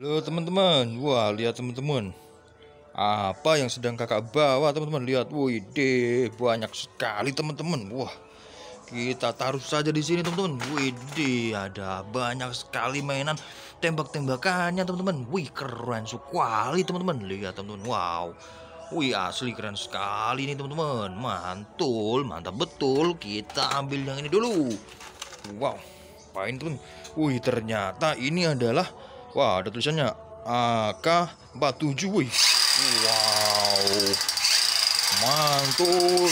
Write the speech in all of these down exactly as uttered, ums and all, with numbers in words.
Halo teman-teman, wah lihat teman-teman, apa yang sedang kakak bawa teman-teman, lihat, wih deh, banyak sekali teman-teman. Wah, kita taruh saja di sini teman-teman. Wih deh, ada banyak sekali mainan tembak-tembakannya teman-teman. Wih keren sekali teman-teman, lihat teman-teman, wow. Wih asli keren sekali nih teman-teman, mantul, mantap betul. Kita ambil yang ini dulu. Wow, apain teman? Wih ternyata ini adalah, wah ada tulisannya A K empat puluh tujuh. Wih, wow, mantul.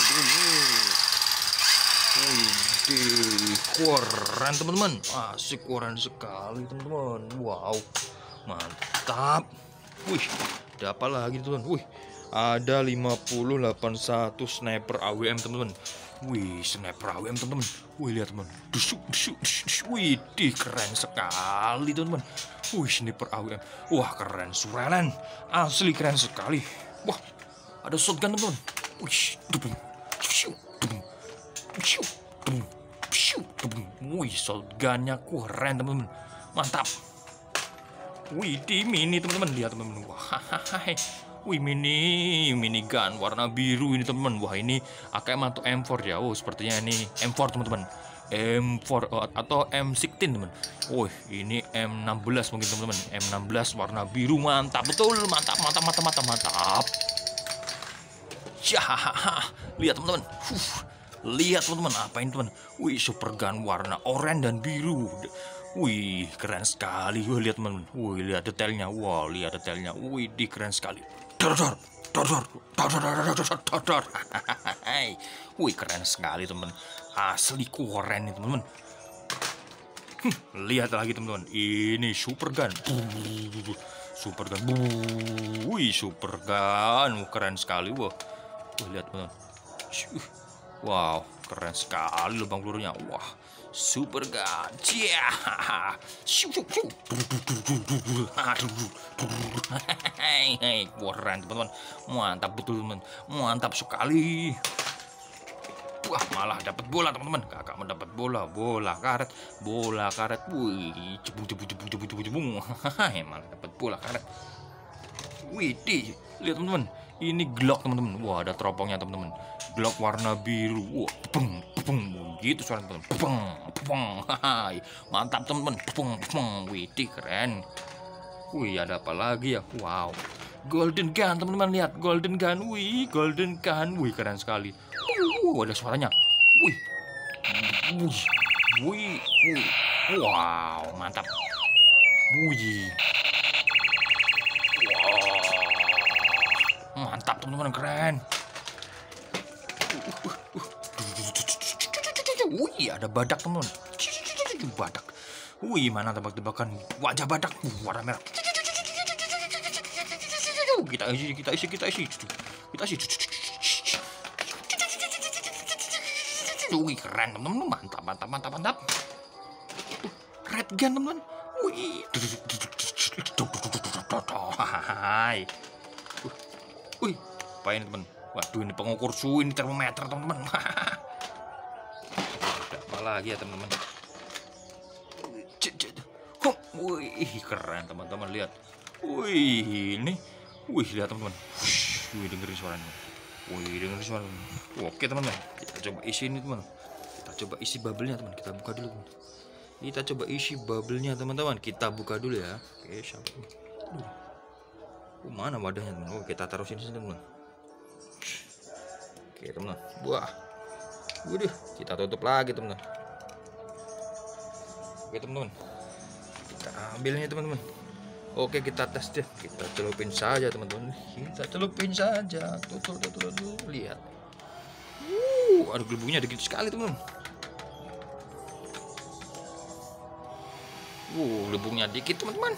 Wih, keren teman-teman, asik, keren sekali teman-teman. Wow, mantap. Wih, ada apa lagi teman-teman? Wih, ada lima puluh delapan satu sniper A W M teman-teman. Wih, sniper A W M teman-teman. Wih, lihat teman. Dusuk, dusuk, dusuk. Wih, di keren sekali teman-teman. Wih, sniper A W M. Wah, keren surelen. Asli keren sekali. Wah, ada shotgun teman-teman. Wih, dubung. Dusuk, dubung. Dusuk, dubung. Dusuk, dubung. Wih, shotgunnya keren teman-teman. Mantap. Wih, di mini teman-teman, lihat teman-teman. Wah, hai. Wih, mini minigun warna biru ini teman-teman. Wah, ini A K M atau M empat ya. Oh, sepertinya ini M empat teman-teman. M empat atau M enam belas teman. Oh, ini M enam belas mungkin teman-teman. M enam belas warna biru, mantap betul, mantap mantap mantap mantap mantap. Ya, lihat teman-teman. Lihat teman-teman, apa ini teman? Wih, super gun warna oranye dan biru. Wih, keren sekali. Wih, lihat teman-teman. Wih, lihat detailnya. Wow, lihat detailnya. Wih, di keren sekali. Dor, dor, dor, dor, dor, dor, dor, dor, dor, dor. Wih, keren sekali teman. Asli keren nih teman-teman. Lihat lagi teman-teman. Ini super gun. Super gun. Wih, super gun. Keren sekali. Wah, wih, lihat teman-teman. Wow, keren sekali lubang pelurunya. Wah, super gun. Yeah. Keren teman-teman. Mantap betul teman. Mantap sekali. Wah, malah dapat bola teman-teman. Kakak mendapat bola, bola karet, bola karet. Wih, jebung jebung jebung jebung jebung jebung. Malah dapat bola karet. Wih, di lihat teman-teman. Ini Glock teman-teman. Wah, ada teropongnya teman-teman. Glock warna biru. Wah, peng peng gitu suara teman-teman. Peng peng. Mantap teman-teman. Peng peng. Wih, keren. Wih, ada apa lagi ya? Wow. Golden gun teman-teman, lihat golden gun. Wih, golden gun. Wih, keren sekali. Uh, ada suaranya. Wih. Wih. Wih. Wih. Wow, mantap. Wih. Mantap teman-teman, keren. Wih, ada badak teman-teman. Badak. Wih, mana tebak-tebakan wajah badak warna merah. Kita isi, kita isi, kita isi, kita isi. Wih, keren teman-teman, mantap, mantap, mantap, mantap. Red gun teman-teman. Wih. Hai. Wih, apain teman? Waduh, ini pengukur suhu, ini termometer teman-teman. Ada apa lagi ya teman-teman? Wih, keren teman-teman, lihat. Wih, ini, wih, lihat teman-teman. Wih, dengerin suaranya. Wih, dengerin suaranya. Oke teman-teman, kita coba isi ini teman. Kita coba isi bubble-nya teman. Kita buka dulu teman. Kita coba isi bubble-nya teman-teman. Kita buka dulu ya. Oke, siapa? Oh, mana wadahnya teman? Oh, kita taruh sini teman. Oke teman. Wah, waduh, kita tutup lagi teman. Oke teman-teman, kita ambilnya teman-teman. Oke, kita tes deh. Kita celupin saja teman-teman. Kita celupin saja. Tutul, tutul, tutul. Lihat. Uh, ada gelembungnya dikit sekali teman. Uh, gelembungnya dikit teman-teman.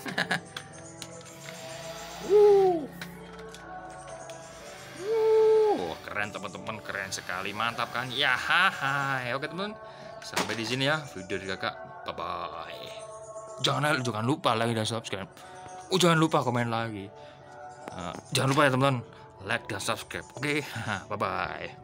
Uh. Uh, keren teman-teman, keren sekali, mantap kan? Ya, haha. Oke teman, sampai di sini ya video dari kakak. Bye bye. Jangan jangan lupa like dan subscribe. Oh, jangan lupa komen lagi. Uh, jangan lupa ya teman-teman, like dan subscribe. Oke, bye bye.